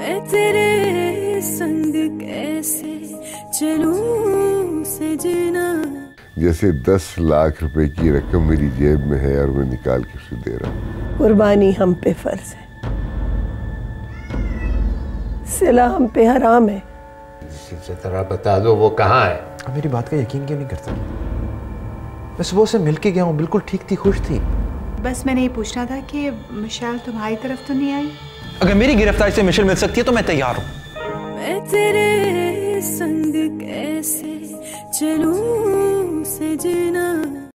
मैं तेरे संग कैसे चलूं सजना। जैसे 10 लाख रुपए की रकम मेरी जेब में है और मैं निकाल के उसे दे रहा हूँ। कुर्बानी हम पे फर्ज है, सिला हम पे हराम है। से तरह बता दो वो कहाँ है। अब मेरी बात का यकीन क्यों नहीं करता? मैं सुबह से मिल के गया हूँ, बिल्कुल ठीक थी, खुश थी। बस मैंने ये पूछना था कि मिशेल तुम्हारी तरफ तो नहीं आई? अगर मेरी गिरफ्तारी से मिशेल मिल सकती है तो मैं तैयार हूँ। मैं तेरे संग कैसे चलूं सजना।